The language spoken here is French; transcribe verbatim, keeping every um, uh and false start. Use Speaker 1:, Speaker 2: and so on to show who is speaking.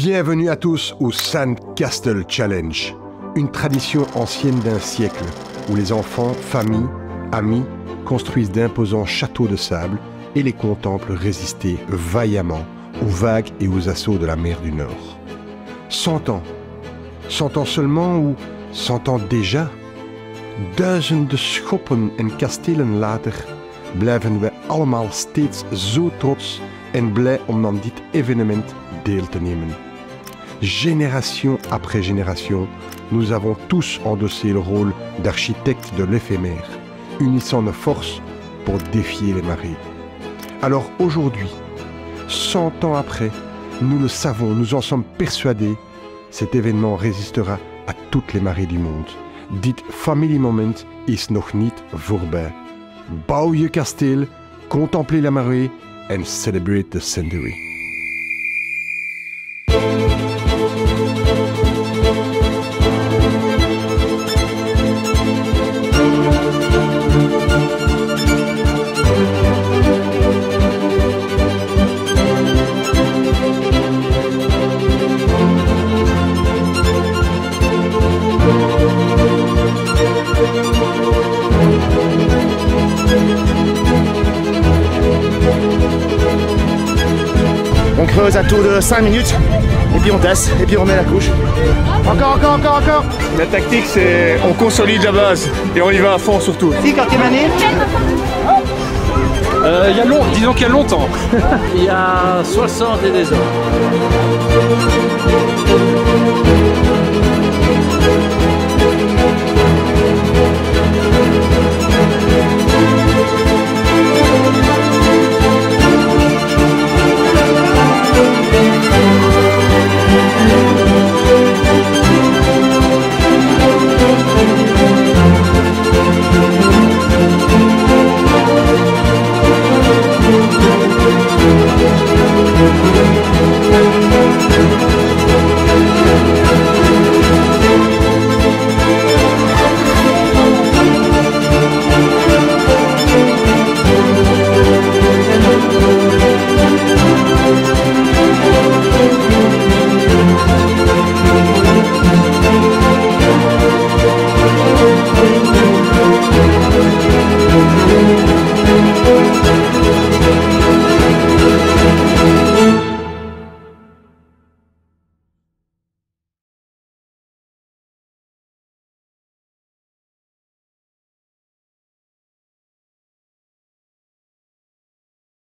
Speaker 1: Bienvenue à tous au Sand Castle Challenge, une tradition ancienne d'un siècle où les enfants, familles, amis construisent d'imposants châteaux de sable et les contemplent résister vaillamment aux vagues et aux assauts de la mer du Nord. Cent ans, cent ans seulement ou cent ans déjà? Duizenden schoppen en kastelen later blijven we allemaal steeds zo trots en blij om aan dit evenement deel te nemen. Génération après génération, nous avons tous endossé le rôle d'architecte de l'éphémère, unissant nos forces pour défier les marées. Alors aujourd'hui, cent ans après, nous le savons, nous en sommes persuadés, cet événement résistera à toutes les marées du monde. Dit familiemoment is nog niet voorbij. Bouw je kasteel, contemplez la marée and celebrate the century.
Speaker 2: On creuse à tour de cinq minutes, et puis on tasse, et puis on met la couche. Encore, encore, encore, encore.
Speaker 3: La tactique, c'est on consolide la base, et on y va à fond surtout.
Speaker 2: Si, quand t'es mané.
Speaker 3: Euh, il y a long, disons qu'il y a longtemps.
Speaker 4: Il y a soixante et des ans.